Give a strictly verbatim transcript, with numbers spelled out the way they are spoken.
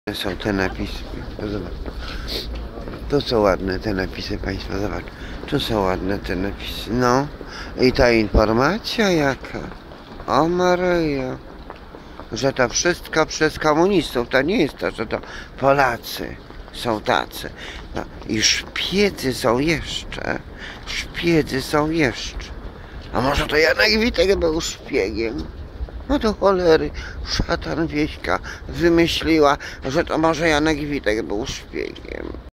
Są te napisy. Zobacz. To są ładne te napisy, Państwo, zobacz. Tu są ładne te napisy. No. I ta informacja jaka. O Maryjo. Że to wszystko przez komunistów. To nie jest to, że to Polacy są tacy. No. I szpiedzy są jeszcze. Szpiedzy są jeszcze. A może to Janek Witek był szpiegiem? No do cholery, szatan Wieśka wymyśliła, że to może Janek Witek był szpiegiem.